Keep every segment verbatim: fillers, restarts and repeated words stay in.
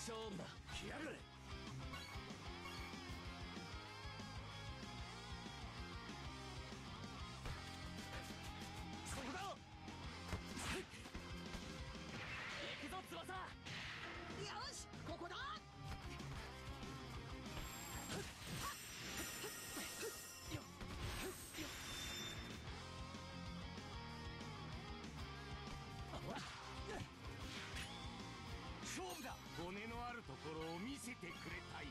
勝負だ。 来やがれ。 ここだ。行くぞ翼。 よし、ここだ。 勝負だ。骨のあるところを見せてくれたい。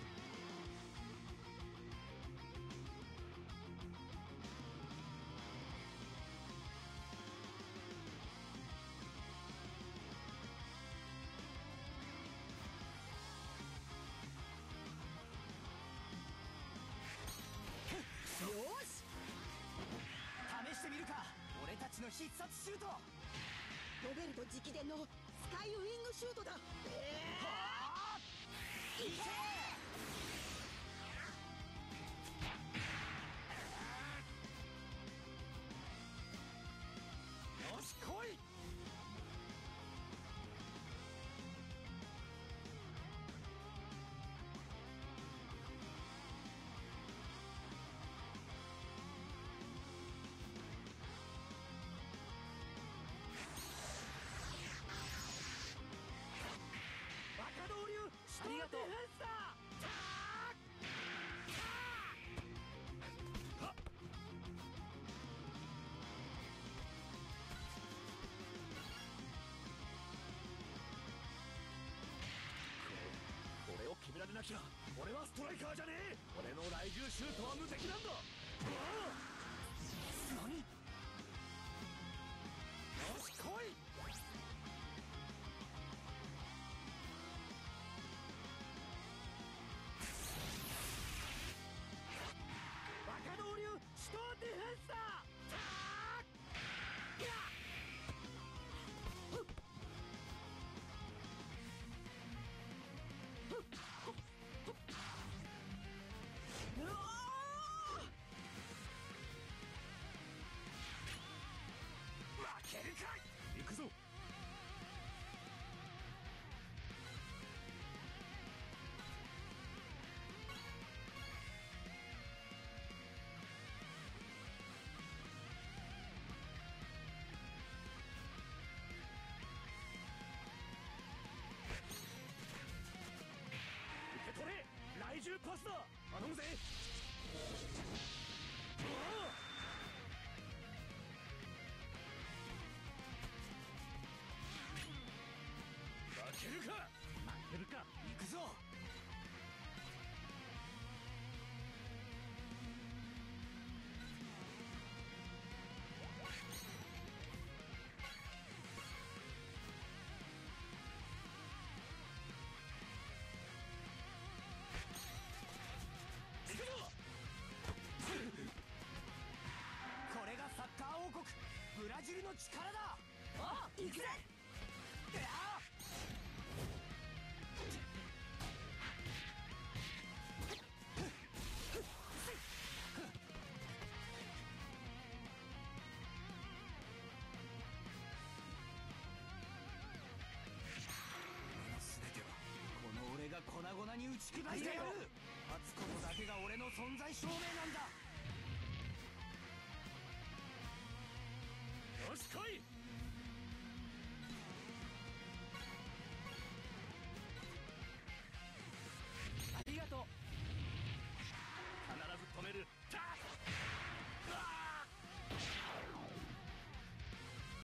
よし、 試してみるか、俺たちの必殺シュート。 ロベルト直伝のスカイウィングシュートだ。えー、 はあ、いけー。よし来い。 バカ同流シュトーディフェンスだ。 これを決められなきゃ俺はストライカーじゃねえ。俺の雷獣シュートは無敵なんだ。 何？ よし来い。 バカ同流シュトーディフェンスだ。 うわ負けるか。行くぞ。受け取れ雷獣パスだ。頼むぜ。負けるか。負けるか。行くぞ。行くぞ。 これがサッカー王国ブラジルの力だ。 あ、行くぜ。 全てはこの俺が粉々に打ち砕いてやる。勝つことだけが俺の存在証明なんだ。 よし来い。